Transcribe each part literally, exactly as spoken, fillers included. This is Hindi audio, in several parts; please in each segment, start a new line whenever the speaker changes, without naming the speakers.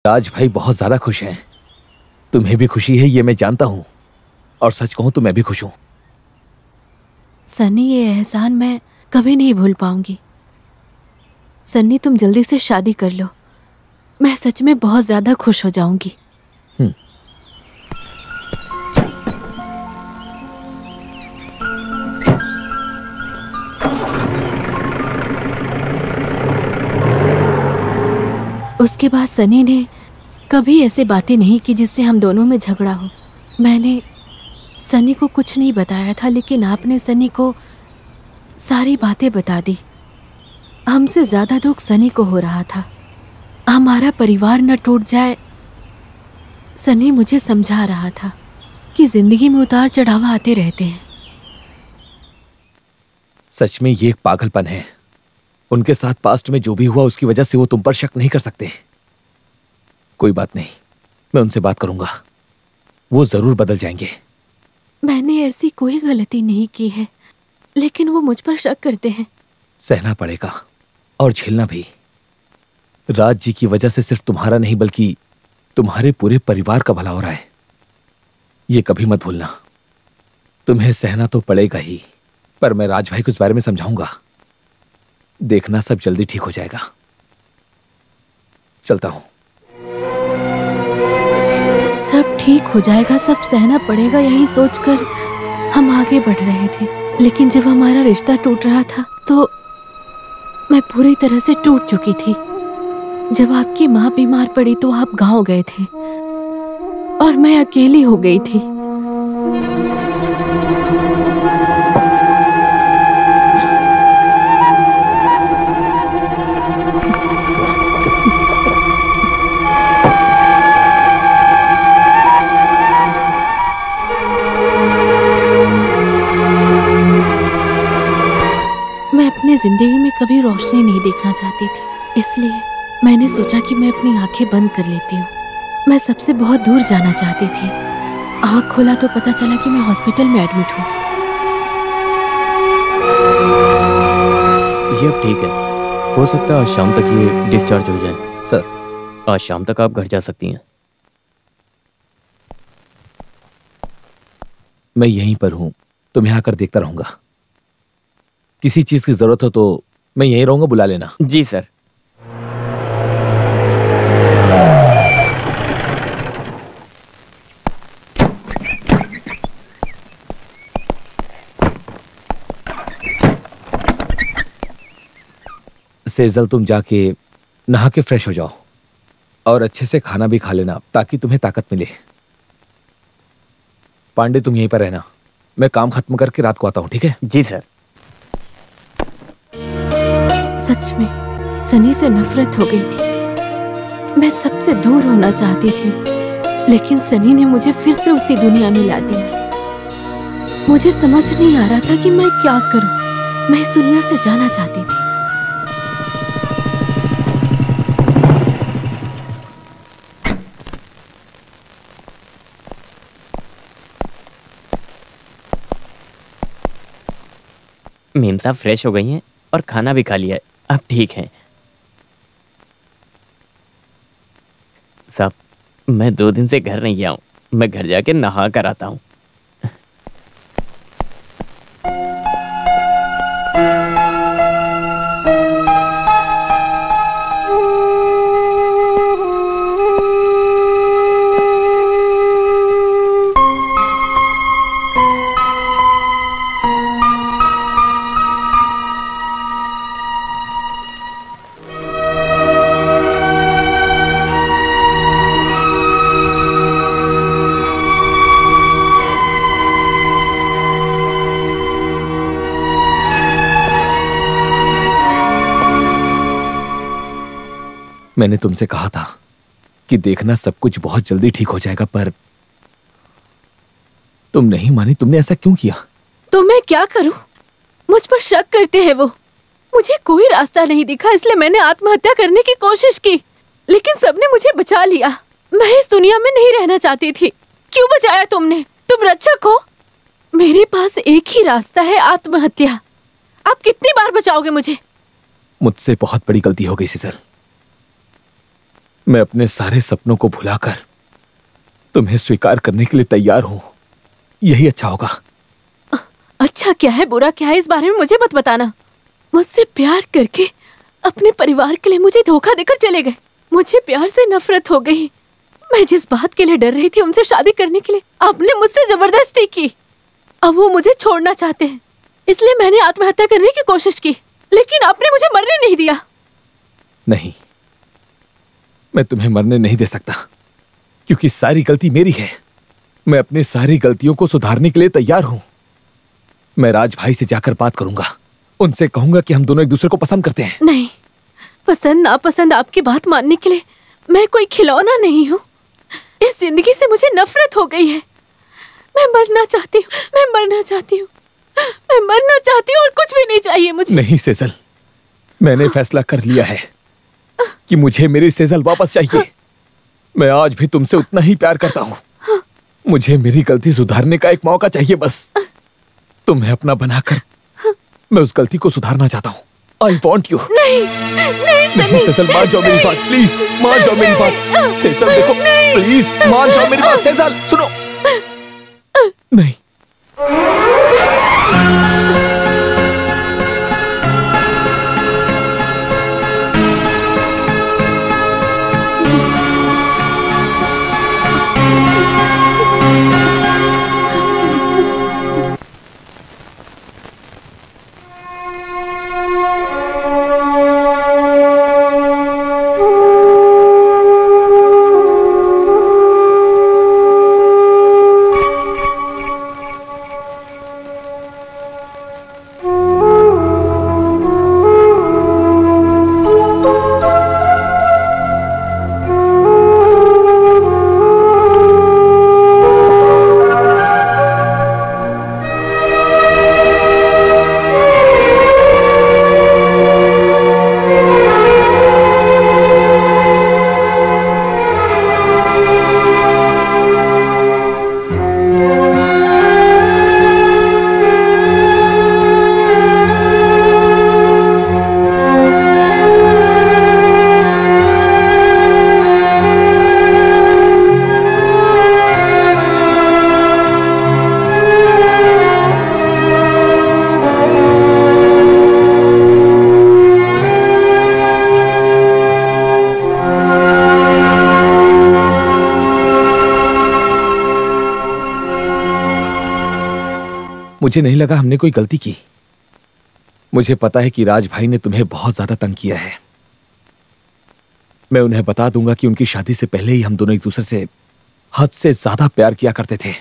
राज भाई बहुत ज्यादा खुश हैं। तुम्हें भी खुशी है ये मैं जानता हूं, और सच कहूं तो मैं भी खुश हूं।
सनी, ये एहसान मैं कभी नहीं भूल पाऊंगी। सन्नी, तुम जल्दी से शादी कर लो, मैं सच में बहुत ज्यादा खुश हो जाऊंगी। उसके बाद सनी ने कभी ऐसे बातें नहीं की जिससे हम दोनों में झगड़ा हो। मैंने सनी को कुछ नहीं बताया था, लेकिन आपने सनी को सारी बातें बता दी। हमसे ज्यादा दुख सनी को हो रहा था। हमारा परिवार न टूट जाए। सनी मुझे समझा रहा था कि जिंदगी में उतार चढ़ाव आते रहते हैं।
सच में ये एक पागलपन है। उनके साथ पास्ट में जो भी हुआ उसकी वजह से वो तुम पर शक नहीं कर सकते। कोई बात नहीं, मैं उनसे बात करूंगा, वो जरूर बदल जाएंगे।
मैंने ऐसी कोई गलती नहीं की है, लेकिन वो मुझ पर शक करते हैं।
सहना पड़ेगा और झेलना भी। राज जी की वजह से सिर्फ तुम्हारा नहीं बल्कि तुम्हारे पूरे परिवार का भला हो रहा है, ये कभी मत भूलना। तुम्हें सहना तो पड़ेगा ही, पर मैं राज भाई को इस बारे में समझाऊंगा। देखना सब जल्दी ठीक हो जाएगा। चलता हूं।
सब ठीक हो जाएगा, सब सहना पड़ेगा, यही सोचकर हम आगे बढ़ रहे थे। लेकिन जब हमारा रिश्ता टूट रहा था तो मैं पूरी तरह से टूट चुकी थी। जब आपकी माँ बीमार पड़ी तो आप गांव गए थे और मैं अकेली हो गई थी। मैं अपनी जिंदगी में कभी रोशनी नहीं देखना चाहती थी, इसलिए मैंने सोचा कि मैं अपनी आंखें बंद कर लेती हूँ। मैं सबसे बहुत दूर जाना चाहती थी। आँख खोला तो पता चला कि मैं हॉस्पिटल में एडमिट हूँ।
ये अब ठीक है, हो सकता है आज शाम तक ये डिस्चार्ज हो जाए।
सर,
आज शाम तक आप घर जा सकती हैं।
मैं यहीं पर हूं, तुम्हें आकर देखता रहूंगा। किसी चीज की जरूरत हो तो मैं यहीं रहूंगा, बुला लेना।
जी सर।
सेजल, तुम जाके नहा के फ्रेश हो जाओ और अच्छे से खाना भी खा लेना ताकि तुम्हें ताकत मिले। पांडे, तुम यहीं पर रहना, मैं काम खत्म करके रात को आता हूं, ठीक है?
जी सर।
सच में सनी से नफरत हो गई थी। मैं सबसे दूर होना चाहती थी, लेकिन सनी ने मुझे फिर से उसी दुनिया में ला दिया। मुझे समझ नहीं आ रहा था कि मैं क्या करूं। मैं इस दुनिया से जाना चाहती थी।
मीम साहब फ्रेश हो गई हैं और खाना भी खा लिया है, अब ठीक हैं। साहब, मैं दो दिन से घर नहीं गया हूँ, मैं घर जाके नहा कर आता हूँ।
मैंने तुमसे कहा था कि देखना सब कुछ बहुत जल्दी ठीक हो जाएगा, पर तुम नहीं मानी। तुमने ऐसा क्यों किया?
तो मैं क्या करूं? मुझ पर शक करते हैं वो। मुझे कोई रास्ता नहीं दिखा, इसलिए मैंने आत्महत्या करने की कोशिश की, लेकिन सबने मुझे बचा लिया। मैं इस दुनिया में नहीं रहना चाहती थी। क्यों बचाया तुमने? तुम रक्षक हो। मेरे पास एक ही रास्ता है, आत्महत्या। आप कितनी बार बचाओगे मुझे?
मुझसे बहुत बड़ी गलती हो गई सीजल। मैं अपने सारे सपनों को भुलाकर तुम्हें स्वीकार करने के लिए तैयार हूं। यही अच्छा होगा।
अच्छा क्या है, बुरा क्या है, इस बारे में मुझे मत बताना। मुझसे प्यार करके अपने परिवार के लिए मुझे धोखा देकर चले गए। मुझे प्यार से नफरत हो गई। मैं जिस बात के लिए डर रही थी उनसे शादी करने के लिए, आपने मुझसे जबरदस्ती की। अब वो मुझे छोड़ना चाहते हैं, इसलिए मैंने आत्महत्या करने की कोशिश की, लेकिन आपने मुझे मरने नहीं दिया।
नहीं, मैं तुम्हें मरने नहीं दे सकता, क्योंकि सारी गलती मेरी है। मैं अपनी सारी गलतियों को सुधारने के लिए तैयार हूं। मैं राज भाई से जाकर बात करूंगा, उनसे कहूंगा कि हम दोनों एक दूसरे को पसंद करते हैं।
नहीं, पसंद नापसंद आपकी बात मानने के लिए मैं कोई खिलौना नहीं हूँ। इस जिंदगी से मुझे नफरत हो गई है। मैं मरना चाहती हूँ, मैं मरना चाहती हूँ, मैं मरना चाहती हूँ और कुछ भी नहीं चाहिए मुझे।
नहीं सेजल, मैंने फैसला कर लिया है कि मुझे मेरी सेजल वापस चाहिए। मैं आज भी तुमसे उतना ही प्यार करता हूँ। मुझे मेरी गलती सुधारने का एक मौका चाहिए बस। तुम्हें अपना बनाकर मैं उस गलती को सुधारना चाहता हूँ। I want you.
नहीं, नहीं सनी।
नहीं सेजल, मान जाओ मेरी बात प्लीज, मान जाओ मेरी बात। सेजल देखो प्लीज, मान जाओ मेरी बात। सेजल सुनो। नहीं, मुझे नहीं लगा हमने कोई गलती की। मुझे पता है कि राज भाई ने तुम्हें बहुत ज्यादा तंग किया है। मैं उन्हें बता दूंगा कि उनकी शादी से पहले ही हम दोनों एक दूसरे से हद से ज्यादा प्यार किया करते थे।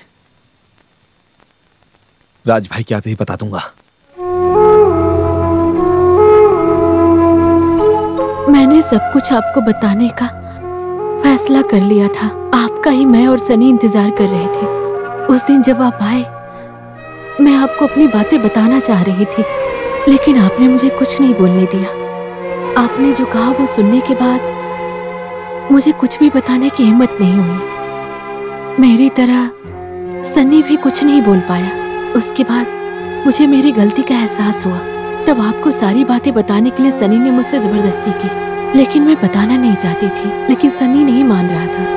राज भाई के आते ही बता दूंगा।
मैंने सब कुछ आपको बताने का फैसला कर लिया था। आपका ही मैं और सनी इंतजार कर रहे थे। उस दिन जब आप आए, मैं आपको अपनी बातें बताना चाह रही थी, लेकिन आपने मुझे कुछ नहीं बोलने दिया। आपने जो कहा वो सुनने के बाद मुझे कुछ भी बताने की हिम्मत नहीं हुई। मेरी तरह सनी भी कुछ नहीं बोल पाया। उसके बाद मुझे मेरी गलती का एहसास हुआ। तब आपको सारी बातें बताने के लिए सनी ने मुझसे जबरदस्ती की, लेकिन मैं बताना नहीं चाहती थी, लेकिन सनी नहीं मान रहा था।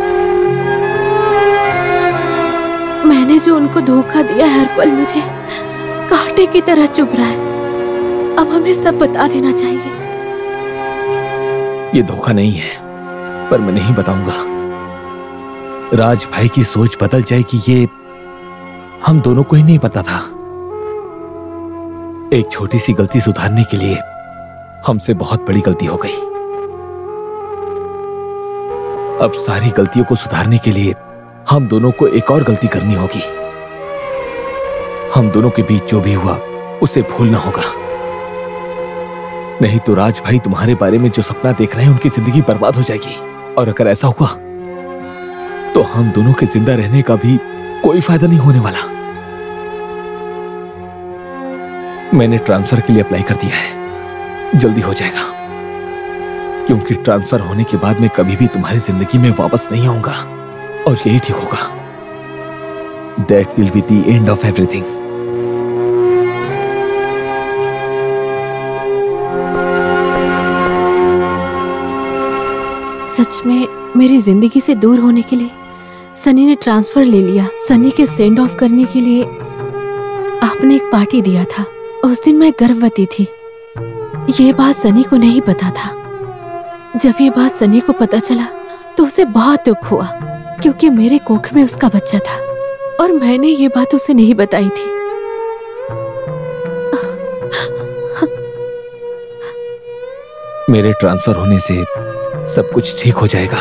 मैंने जो उनको धोखा दिया, हर पल मुझे कांटे की तरह चुभ रहा है। अब हमें सब बता देना चाहिए।
ये धोखा नहीं है, पर मैं नहीं बताऊंगा। राज भाई की सोच बदल जाएगी, ये हम दोनों को ही नहीं पता था। एक छोटी सी गलती सुधारने के लिए हमसे बहुत बड़ी गलती हो गई। अब सारी गलतियों को सुधारने के लिए हम दोनों को एक और गलती करनी होगी। हम दोनों के बीच जो भी हुआ उसे भूलना होगा। नहीं तो राज भाई तुम्हारे बारे में जो सपना देख रहे हैं उनकी जिंदगी बर्बाद हो जाएगी। और अगर ऐसा हुआ तो हम दोनों के जिंदा रहने का भी कोई फायदा नहीं होने वाला। मैंने ट्रांसफर के लिए अप्लाई कर दिया है, जल्दी हो जाएगा। क्योंकि ट्रांसफर होने के बाद मैं कभी भी तुम्हारी जिंदगी में वापस नहीं आऊंगा, और यही ठीक होगा। That will be the end of everything.
सच में मेरी जिंदगी से दूर होने के लिए सनी ने ट्रांसफर ले लिया। सनी के सेंड ऑफ करने के लिए आपने एक पार्टी दिया था। उस दिन मैं गर्भवती थी। ये बात सनी को नहीं पता था। जब ये बात सनी को पता चला तो उसे बहुत दुख हुआ, क्योंकि मेरे कोख में उसका बच्चा था और मैंने ये बात उसे नहीं बताई थी।
मेरे ट्रांसफर होने से सब कुछ ठीक हो जाएगा।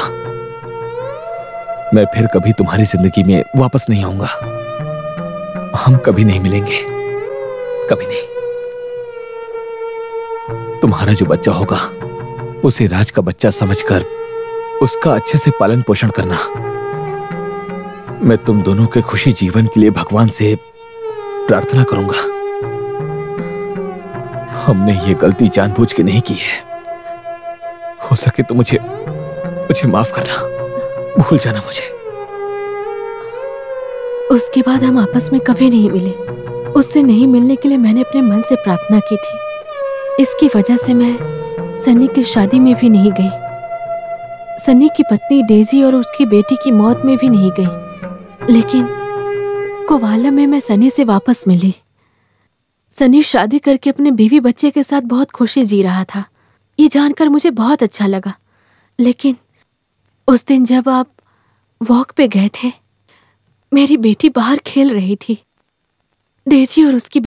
मैं फिर कभी तुम्हारी जिंदगी में वापस नहीं आऊंगा। हम कभी नहीं मिलेंगे, कभी नहीं। तुम्हारा जो बच्चा होगा उसे राज का बच्चा समझकर उसका अच्छे से पालन पोषण करना। मैं तुम दोनों के खुशी जीवन के लिए भगवान से प्रार्थना करूंगा। हमने ये गलती जानबूझ के नहीं की है। हो सके तो मुझे मुझे माफ करना, भूल जाना मुझे।
उसके बाद हम आपस में कभी नहीं मिले। उससे नहीं मिलने के लिए मैंने अपने मन से प्रार्थना की थी। इसकी वजह से मैं सनी की शादी में भी नहीं गई, सनी की पत्नी डेजी और उसकी बेटी की मौत में भी नहीं गई। लेकिन कोवालम में मैं सनी से वापस मिली। सनी शादी करके अपने बीवी बच्चे के साथ बहुत खुशी जी रहा था। ये जानकर मुझे बहुत अच्छा लगा। लेकिन उस दिन जब आप वॉक पे गए थे, मेरी बेटी बाहर खेल रही थी। डेजी और उसकी